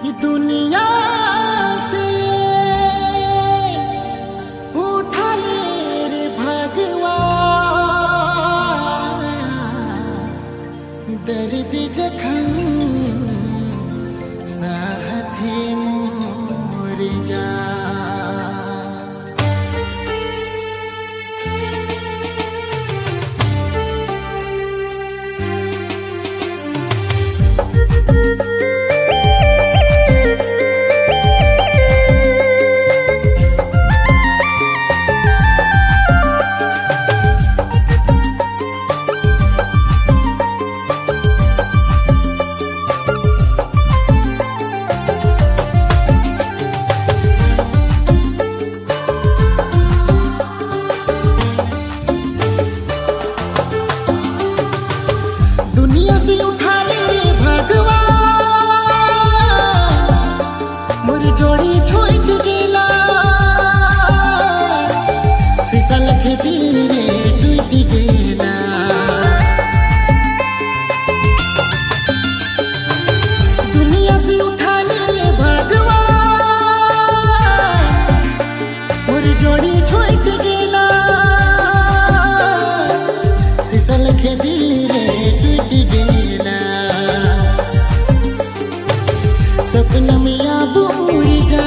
दुनिया से उठा ले रे भगवान, दर्द जखम साथे मोर जा। दुनिया से उठा ले भगवान, मोर जोड़ी छोड़ के गेला, शीशा लख दिल रे टूट गेला। दुनिया से उठा ले भगवान, मोर जोड़ी छोड़ के गेला, शीशा लख दिल रे टूट गेला। सपना में अब उड़ जा,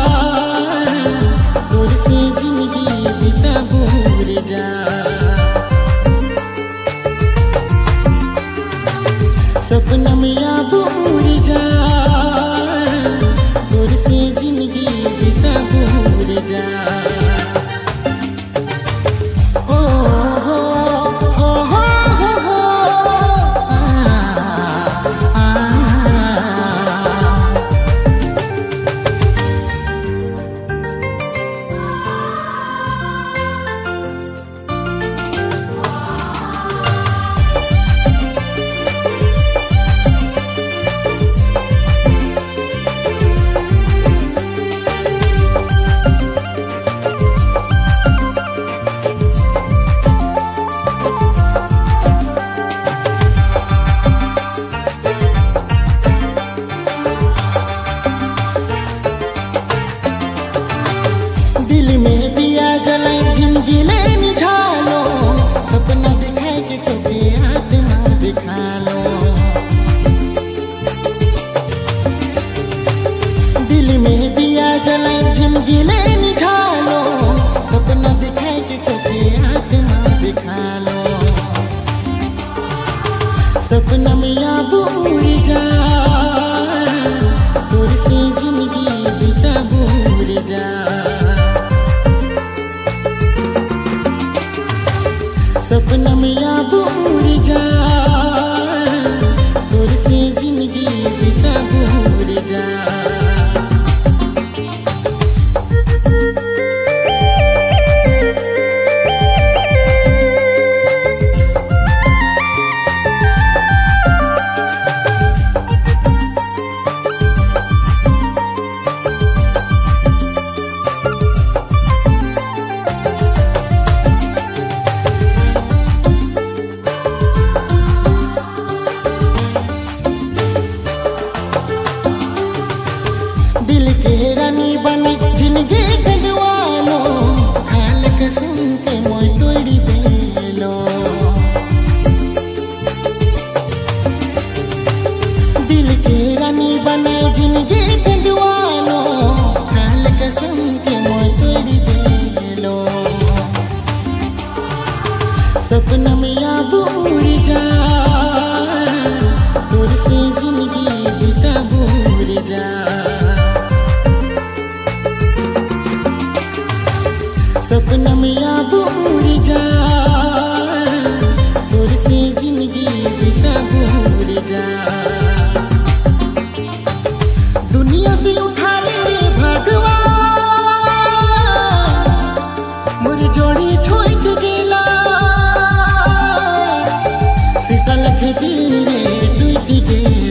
तोर से जिंदगी बिता भूल जा। सपना में अब उड़ जा, तोर से जिंदगी बिता भूल जा। दिल में दिया जलाए जिंदगी ले निझालो, सपना दिखाए के कभी आत्मा दिखा लो। दिल में दिया जलाए जिंदगी ले निझालो, सपना दिखाए के कभी आत्मा दिखा लो। सपना में अब उड़ जा, तोर से जिंदगी बिता भूल जा। सपना में अब उड़ जा, तोर से जिंदगी बिता भूल जा। दिल के रानी बने जिंदगी गलवालो, हाल कसम के मोय तोड़ी देलो। दिल के रानी बने जिंदगी गलवालो, हाल कसम के मोय तोड़ी देलो। सपना में अब उड़ जा, तोर से जिंदगी बिता भूल जा। सपना में अब उड़ जा, तोर से जिंदगी बिता भूल जा। दुनिया से उठा ले भगवान, मोर जोड़ी छोड़ के गेला, शीशा लख दिल रे टूट गेला।